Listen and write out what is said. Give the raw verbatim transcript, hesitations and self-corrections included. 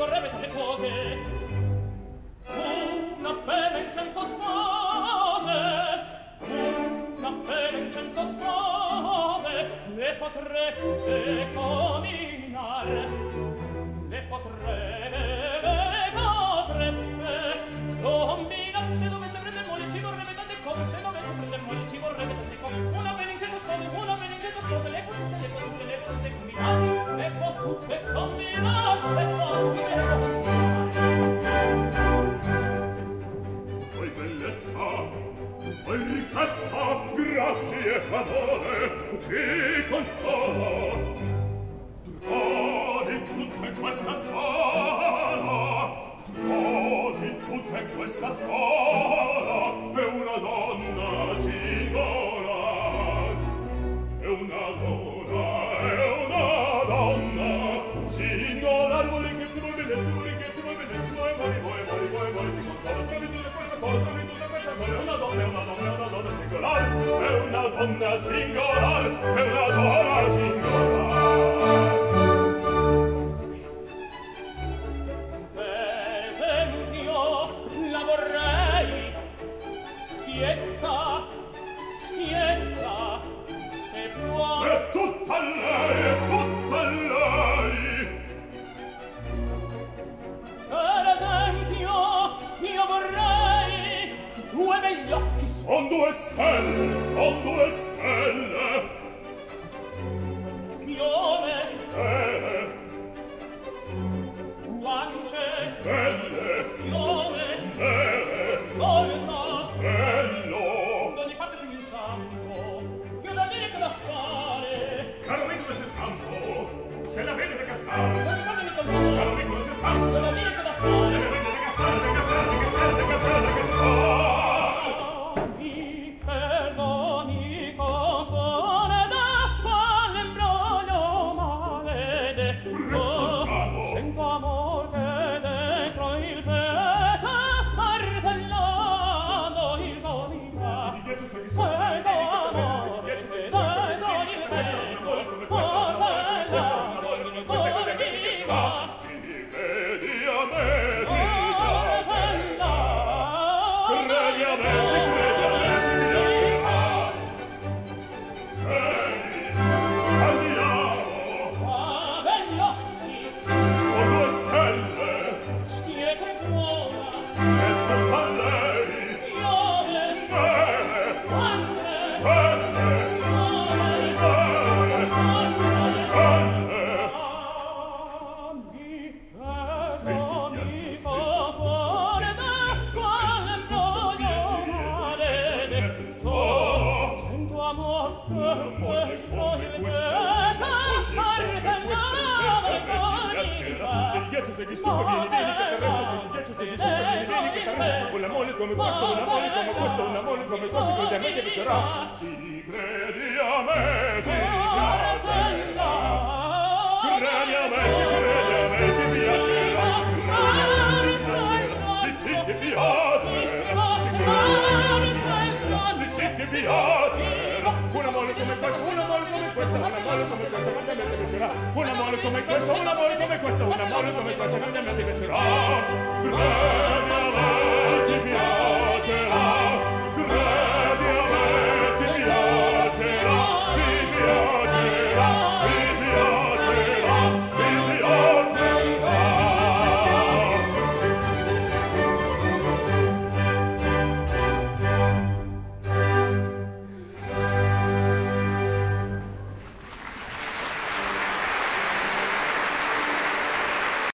vorrebbe tante cose. Una pena in cento spose, una pena in cento spose, le potrebbe combinare, le potrebbe, potrebbe combinare. Se dovesse prendere moglie ci vorrebbe tante cose, se dovesse prendere moglie ci vorrebbe tante cose. Una pena in cento spose, una pena in cento spose, le potrebbe, le potrebbe, le potrebbe combinare, le potrebbe combinare, le potrebbe combinare. Poi bellezza, poi ricchezza, grazie e favore, ti consola. Trovi tutta questa sala, trovi tutta questa sala, è una donna signora, è una donna, è una donna signora. Vuole che si vuole vedere, si vuole che si vuole vedere, si vuole, vuole, vuole, vuole, vuole, vuole, ti consola. Trovi tutta questa sola, trovi tutta questa sola, è una donna, è una donna, è una donna singolare, è una donna singolare, è una donna singolare. Per esempio, la vorrei schietta, schietta, e buona. È tutta lei, è tutta lei. Per esempio, io vorrei due begli occhi. Son due stelle, son due stelle. Chiome, Belle, guance, belle, chiome, belle, volta, bello. d'ogni parte più inciampo, che da dire che da fare. Caro amico non c'è scampo, se la vede perché sta. D'ogni parte mi confondo, Caro amico non c'è scampo, che da dire che da se fare. la vede perché sta, perché sta, perché sta, perché sta, perché sta. Mi perdoni, confone da quell'imbroglio maledetto. Sento amor che dentro il petto martellando il gomito. Se ti piace sto Sento amor che dentro il petto martellando il gomito. Ci vedi a me, ti credi a me, si credi a me, credi, andiamo. Begli occhi, Sono due stelle, schietto e buona, e tutta lei, chiome, belle, guance, belle, chiome, belle, belle. mi perdoni, favore da quale imbroglio maledetto. Sento amor che dentro il petto martellava il Se ti piace se disturbo vieni, vieni che t'arresto, se ti piace se disturbo vieni, vieni che t'arresto. Una mole come questo, una mole come questo, una mole come questo, così a me che piacerà. Ci credi a me, ti piacerà.